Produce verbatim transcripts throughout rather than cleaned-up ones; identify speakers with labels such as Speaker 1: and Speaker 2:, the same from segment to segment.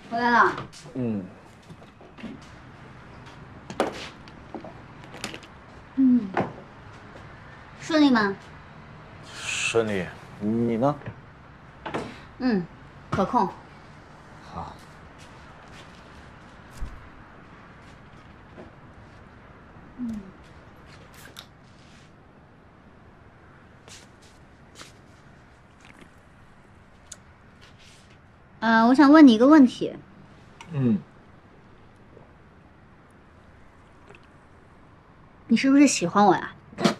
Speaker 1: 回来了。
Speaker 2: 嗯。
Speaker 1: 嗯。顺利吗？
Speaker 2: 顺利。你呢？
Speaker 1: 嗯，可控。
Speaker 2: 好。
Speaker 1: 嗯。呃，我想问你一个问题。
Speaker 2: 嗯。
Speaker 1: 你是不是喜欢我呀？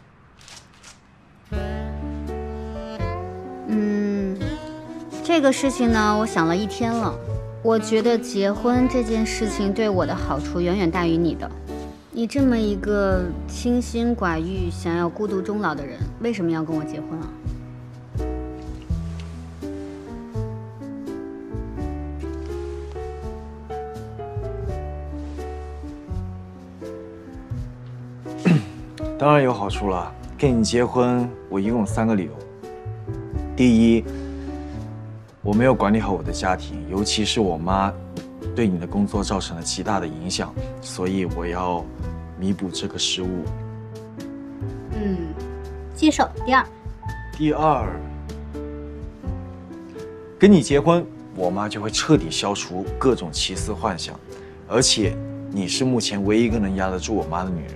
Speaker 1: 嗯，这个事情呢，我想了一天了。我觉得结婚这件事情对我的好处远远大于你的。你这么一个清心寡欲、想要孤独终老的人，为什么要跟我结婚啊？
Speaker 2: 当然有好处了。跟你结婚，我一共有三个理由。第一，我没有管理好我的家庭，尤其是我妈对你的工作造成了极大的影响，所以我要弥补这个失误。
Speaker 1: 嗯，接受。第二，
Speaker 2: 第二，跟你结婚，我妈就会彻底消除各种奇思幻想，而且你是目前唯一一个能压得住我妈的女人。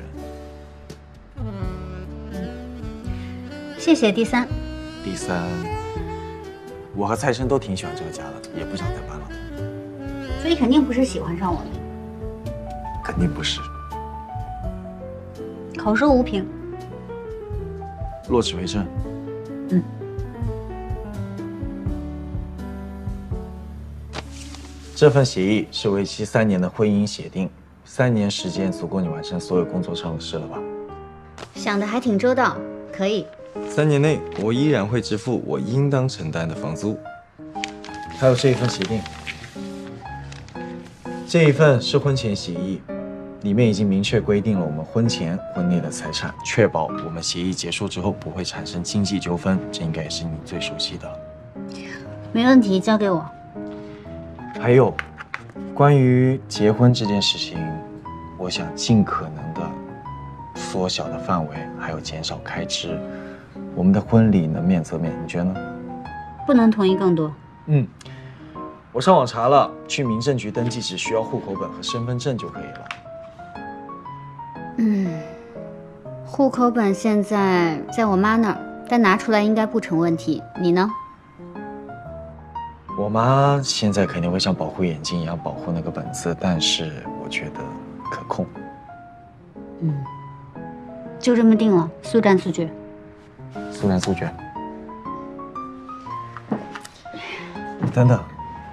Speaker 1: 谢谢。第三，
Speaker 2: 第三，我和蔡生都挺喜欢这个家的，也不想再搬了。
Speaker 1: 所以肯定不是喜欢上我的。
Speaker 2: 肯定不是。
Speaker 1: 口说无凭。
Speaker 2: 落纸为证。
Speaker 1: 嗯。
Speaker 2: 这份协议是为期三年的婚姻协定，三年时间足够你完成所有工作上的事了吧？
Speaker 1: 想的还挺周到，可以。
Speaker 3: 三年内，我依然会支付我应当承担的房租。
Speaker 2: 还有这一份协定，这一份是婚前协议，里面已经明确规定了我们婚前婚内的财产，确保我们协议结束之后不会产生经济纠纷，这应该也是你最熟悉的。
Speaker 1: 没问题，交给我。
Speaker 2: 还有，关于结婚这件事情，我想尽可能的缩小的范围，还有减少开支。我们的婚礼能免则免，你觉得呢？
Speaker 1: 不能同意更多。
Speaker 2: 嗯，我上网查了，去民政局登记只需要户口本和身份证就可以了。
Speaker 1: 嗯，户口本现在在我妈那儿，但拿出来应该不成问题。你呢？
Speaker 2: 我妈现在肯定会像保护眼睛一样保护那个本子，但是我觉得可控。
Speaker 1: 嗯，就这么定了，速战速决。
Speaker 2: 速战速决。等等，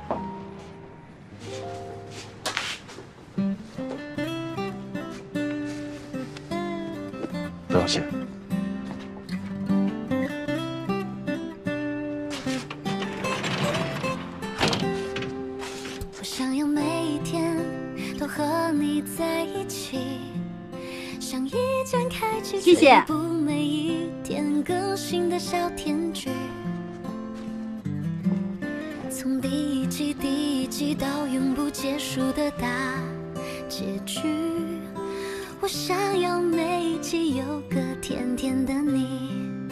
Speaker 2: 不要谢。
Speaker 4: 我想要每一天都和你在一起，像一件开启
Speaker 1: 谢谢。
Speaker 4: 每一天更新的小甜剧，从第一季第一季到永不结束的大结局，我想要每一集有个甜甜的你，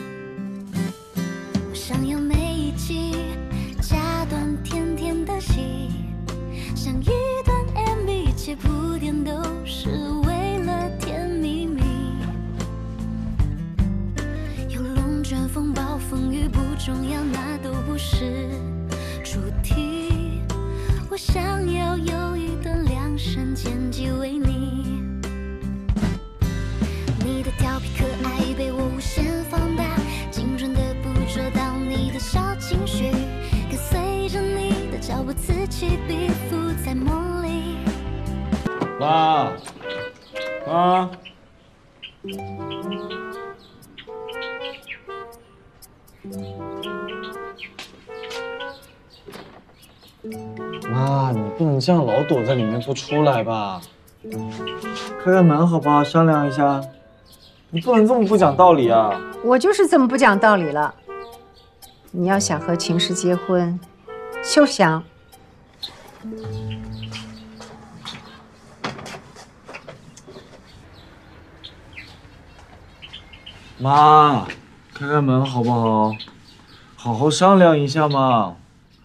Speaker 4: 我想要每一集加段甜甜的戏，像一段 M V， 一切铺垫都是为了甜蜜蜜。有龙卷风暴风雨不重要，那都不是主题。我想要有一段量身剪辑为你，你的调皮可爱被我无限放大，精准的捕捉到你的小情绪，跟随着你的脚步此起彼伏在梦里。
Speaker 3: 妈，妈。
Speaker 2: 妈，你不能这样老躲在里面不出来吧？开开门好不好？商量一下。你不能这么不讲道理啊！
Speaker 5: 我就是这么不讲道理了。你要想和秦氏结婚，休想。
Speaker 2: 妈，开开门好不好？好好商量一下嘛。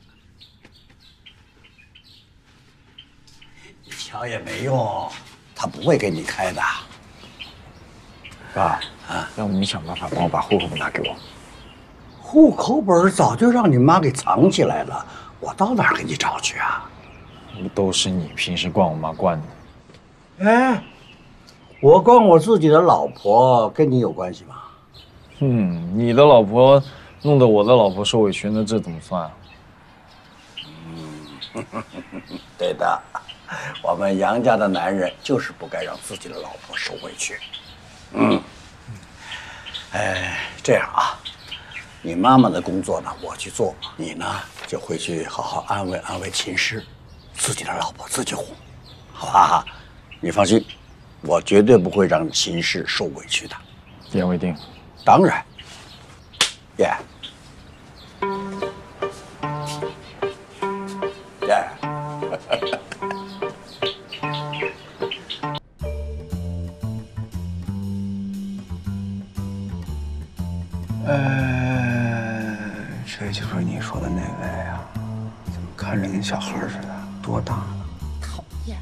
Speaker 6: 你敲也没用，他不会给你开的。
Speaker 2: 爸，啊，要不你想办法帮我把户口本拿给我。
Speaker 6: 户口本早就让你妈给藏起来了，我到哪儿给你找去啊？
Speaker 2: 不都是你平时惯我妈惯的？
Speaker 6: 哎，我惯我自己的老婆，跟你有关系吗？
Speaker 2: 嗯，你的老婆弄得我的老婆受委屈，那这怎么算啊？
Speaker 6: 嗯，对的，我们杨家的男人就是不该让自己的老婆受委屈。嗯，哎，这样啊，你妈妈的工作呢，我去做，你呢就回去好好安慰安慰秦氏，自己的老婆自己哄，好吧？你放心，我绝对不会让秦氏受委屈的。
Speaker 2: 一言为定。
Speaker 6: 当然，耶、耶。
Speaker 7: 呃，这就是你说的那位啊？怎么看着跟小孩似的？多大了？
Speaker 1: 讨厌。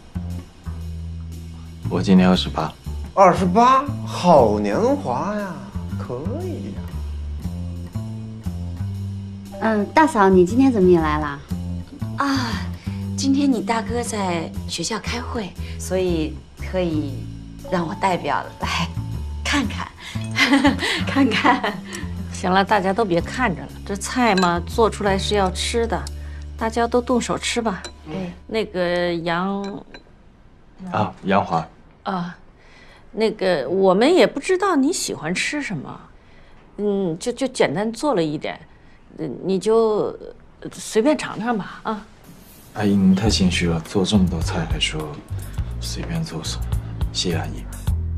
Speaker 2: 我今年二十八。
Speaker 7: 二十八，好年华呀，可以呀。
Speaker 1: 嗯，大嫂，你今天怎么也来啦？
Speaker 8: 啊，今天你大哥在学校开会，所以特意让我代表来看看，看看。
Speaker 9: 行了，大家都别看着了，这菜嘛做出来是要吃的，大家都动手吃吧。
Speaker 8: 对，
Speaker 9: 那个杨
Speaker 2: 啊，杨华
Speaker 9: 啊，那个我们也不知道你喜欢吃什么，嗯，就就简单做了一点，嗯，你就随便尝尝吧啊。
Speaker 2: 阿姨，您太心虚了，做这么多菜还说随便做做，谢谢阿姨。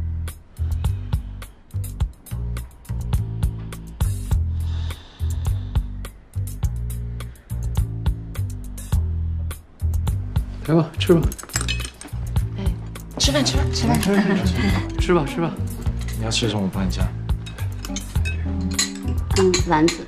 Speaker 10: 来吧，吃吧。
Speaker 8: 哎，吃饭吃饭吃饭吃饭
Speaker 10: 吃吧吃吧。
Speaker 2: 你要吃什么？我帮你夹。
Speaker 1: 嗯，丸子。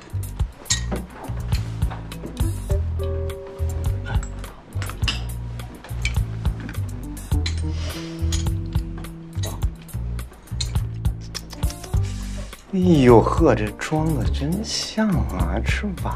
Speaker 7: 哎呦呵，这装的真像啊！吃完